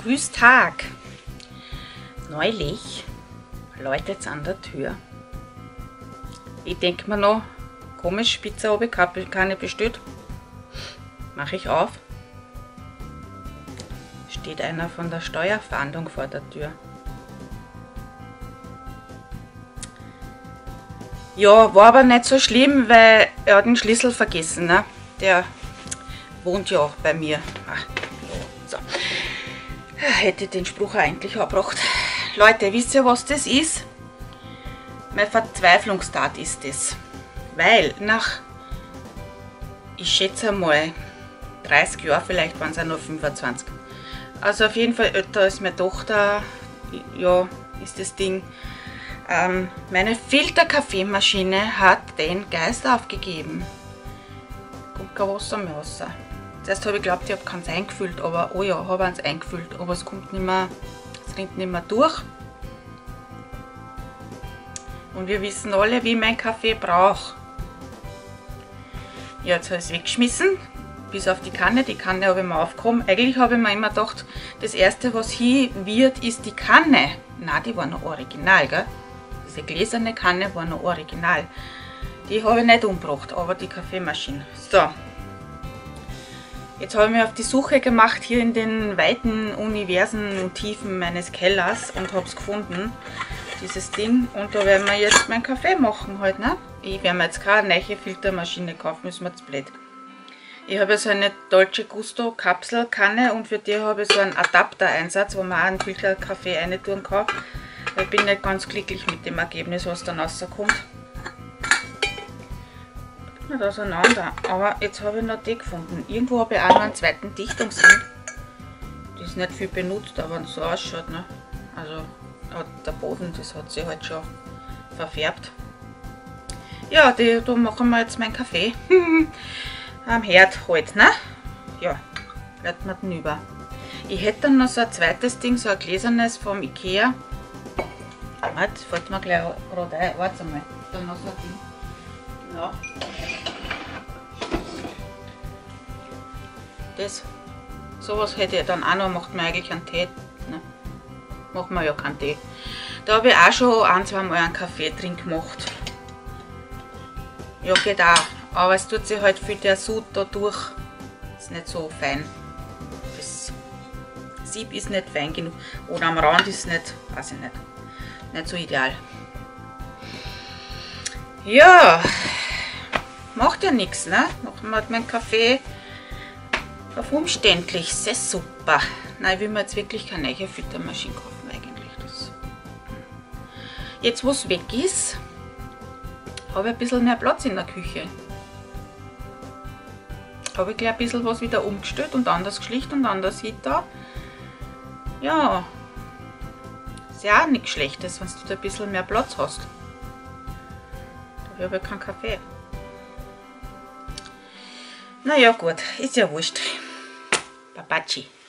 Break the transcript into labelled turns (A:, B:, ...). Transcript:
A: Grüß Tag! Neulich läutet es an der Tür. Ich denke mir noch, komisch, Pizza habe ich keine bestellt. Mache ich auf. Steht einer von der Steuerfahndung vor der Tür. Ja, war aber nicht so schlimm, weil er hat den Schlüssel vergessen. Ne? Der wohnt ja auch bei mir. So. Hätte den Spruch eigentlich erbracht. Leute, wisst ihr, was das ist? Meine Verzweiflungstat ist das. Weil nach, ich schätze mal, 30 Jahren, vielleicht waren es auch noch 25. Also auf jeden Fall älter als meine Tochter, ja, ist das Ding. Meine Filterkaffeemaschine hat den Geist aufgegeben. Kommt kein Wasser mehr raus. Zuerst habe ich geglaubt, ich habe keins eingefüllt, aber oh ja, habe eins eingefüllt, aber es kommt nicht mehr, es rinnt nicht mehr durch. Und wir wissen alle, wie mein Kaffee braucht. Ja, jetzt habe ich es weggeschmissen, bis auf die Kanne habe ich mir aufgehoben. Eigentlich habe ich mir immer gedacht, das erste, was hier wird, ist die Kanne. Nein, die war noch original, gell? Diese gläserne Kanne war noch original. Die habe ich nicht umgebracht, aber die Kaffeemaschine. So. Jetzt habe ich mich auf die Suche gemacht hier in den weiten Universen und Tiefen meines Kellers und habe es gefunden, dieses Ding. Und da werden wir jetzt meinen Kaffee machen halt, ne? Ich werde mir jetzt keine neue Filtermaschine kaufen, ist mir zu blöd. Ich habe so eine Dolce Gusto Kapselkanne und für die habe ich so einen Adapter-Einsatz, wo man auch einen Filterkaffee rein tun kann. Ich bin nicht ganz glücklich mit dem Ergebnis, was dann rauskommt. Nicht auseinander, aber jetzt habe ich noch die gefunden. Irgendwo habe ich auch noch einen zweiten Dichtungsring. Die ist nicht viel benutzt, aber wenn es so ausschaut, ne? Also der Boden, das hat sich halt schon verfärbt. Ja, da machen wir jetzt meinen Kaffee. Am Herd halt, ne? Ja, bleibt mir den über. Ich hätte dann noch so ein zweites Ding, so ein gläsernes vom Ikea. Warte, fällt mir gleich gerade ein. Warte mal, da noch so ein Ding. Ja. Das, sowas hätte ich dann auch noch, macht man eigentlich einen Tee. Ne? Machen wir ja keinen Tee. Da habe ich auch schon ein, zwei Mal einen Kaffee drin gemacht. Ja, geht auch. Aber es tut sich halt viel der Sud da durch. Ist nicht so fein. Das Sieb ist nicht fein genug. Oder am Rand ist nicht, weiß ich nicht. Nicht so ideal. Ja, macht ja nichts, ne? Machen wir meinen Kaffee auf umständlich. Sehr super. Nein, ich will mir jetzt wirklich keine neue Filtermaschine kaufen eigentlich. Jetzt, wo es weg ist, habe ich ein bisschen mehr Platz in der Küche. Habe ich gleich ein bisschen was wieder umgestellt und anders geschlicht und anders hinter. Ja, ist ja auch nichts Schlechtes, wenn du da ein bisschen mehr Platz hast. Da habe ich keinen Kaffee. Naja, gut, ist ja wurscht. Babaci.